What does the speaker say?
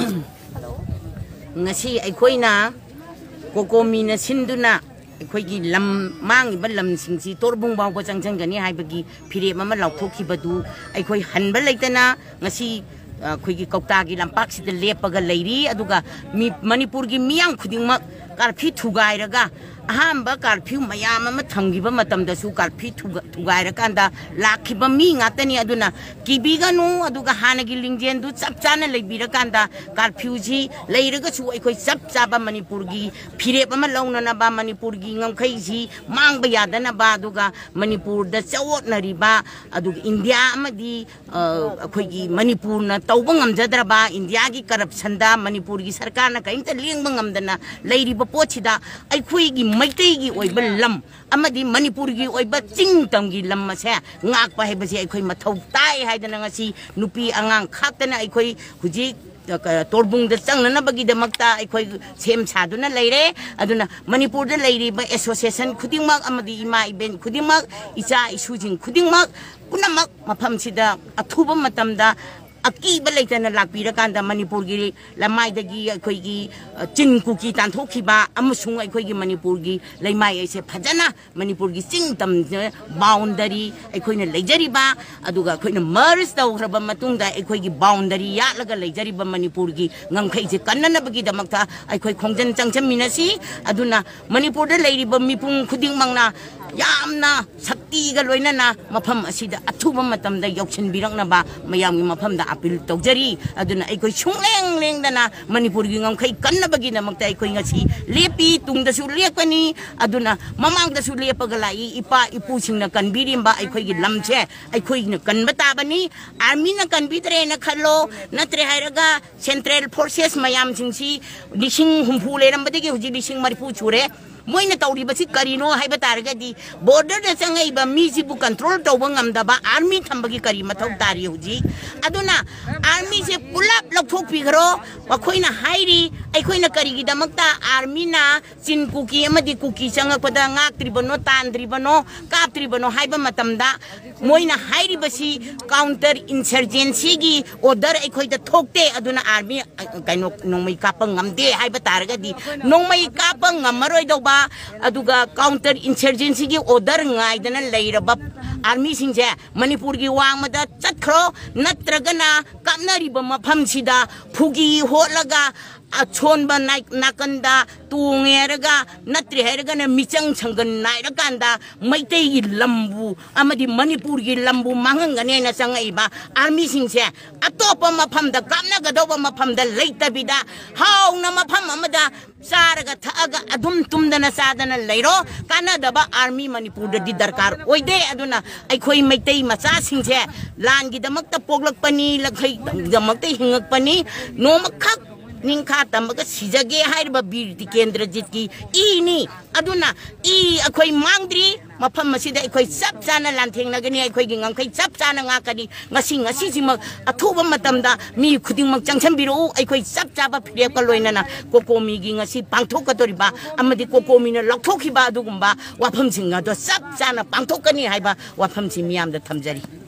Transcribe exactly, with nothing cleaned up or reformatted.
ngasi aikoina kokomina sinduna aikoigi lam mangiba lam singsi torbung baw ko changjangani haibagi phire mama laukhoki badu aikoi hanba leitana ngasi aikoigi kautagi lampak sida lepaga leiri aduga mi manipur gi miyang khudingmak karphi thugairaga ahamba karphi mayam ama thangiba matamdasu karphi thugairаканда lakhiba mi ngatani aduna kibiganu aduga hanagi lingjen du chapchana leibirakanda karphi ji leiraga chu aikoi chapchaba manipur gi phire ama launa na ba manipur gi ngamkhai ji mangba yadana ba aduga manipur da chawot nariba aduga india amadi akoi gi manipur na tawba ngamjadra ba india gi corruption da manipur gi sarkar na kaimta lengba ngamdana leiriba pochida aikoi gi Maitai gi oiba lam amadi manipur gi oiba chingtam gi lam ma se ngak pa he basi aikoi mathau tai haidana ngasi nupi angang khatana aikoi huji torbung da changna bagi da makta aikoi sem saduna leire aduna manipur da leiri ba association khudingmak amadi ima event khudingmak icha isujing khudingmak punamak mafam sida athuba matamda Aki balaitana lakpirakanda manipur gi lamai dagi akhoi gi chin kuki tanthokiba amusung akhoi gi manipur gi laimai aise phajana manipur gi chingtam boundary akhoi na leijariba aduga akhoi na merge tawraba matungda akhoi gi boundary yatlaga leijariba manipur gi ngangkhai je kannana bagi damakta akhoi khongjan changchaminasi aduna manipur da leiriba mipung khuding mangna yamna sakti ga loinana mafam asida athuba matamda yokchin birakna ba mayam gi mafam da apil tawjari aduna aikoi chungleng lengdana manipur gi ngamkhai kanna bagi namakta aikoi ngasi lepi tungda su lepani aduna mamang da su lepaga lai ipa ipu singna kanbirimba aikoi gi lamche aikoi na kanba tabani army na kanbidre na khallo natre hairaga central forces mayam singsi lising humpu lerambadegi huji lising maripu chure moina tawri basi karino haiba taragadi border da changai ba miji bu control tawba ngamda ba army thambagi kari mathau tari huji aduna army se pulap lakhok pigro wakoina hairi aikoina kari gi damakta army na chin kuki amadi kuki changa pada ngak tribano tandribano kap tribano haiba matamda moina hairi basi counter insurgency gi order aikoi da thokte aduna army kaino nongmai kapang ngamde haiba taragadi nongmai kapang ngamaroi do aduga counter insurgency gi order ngaidana leiraba army singje manipur gi wangmada chatkro natragana kapnariba mafam sida phugi holaga achonba nakanda tungeraga natri heragana michang changan nairaganda maitai gi lambu amadi manipur gi lambu mangangane na changaiba army singse atopa mafam da kapna gadoba mafam da leitabida hauna mafam amada saraga thaga adum tumdana sadana leiro kanadaba army manipur da di darkar oide aduna aikhoi maitai macha singse lan gi damakta poglakpani lakhai damakta hingakpani nomakhak Ningka tamaga sijage hairba birti kendra jitki ini aduna i akhoi mangdri mafam masida akhoi chap chana lantheng nagani akhoi gi ngangkai chap chana ngakani ngasi ngasi jima athuba matamda mi khuding mak changcham biro akhoi chap chaba phire ka loinana kokomi gi ngasi pangthok ka toriba amadi kokomi na lakthoki ba adugumba wafam singa do chap chana pangthok kani haiba wafam si miyam da thamjari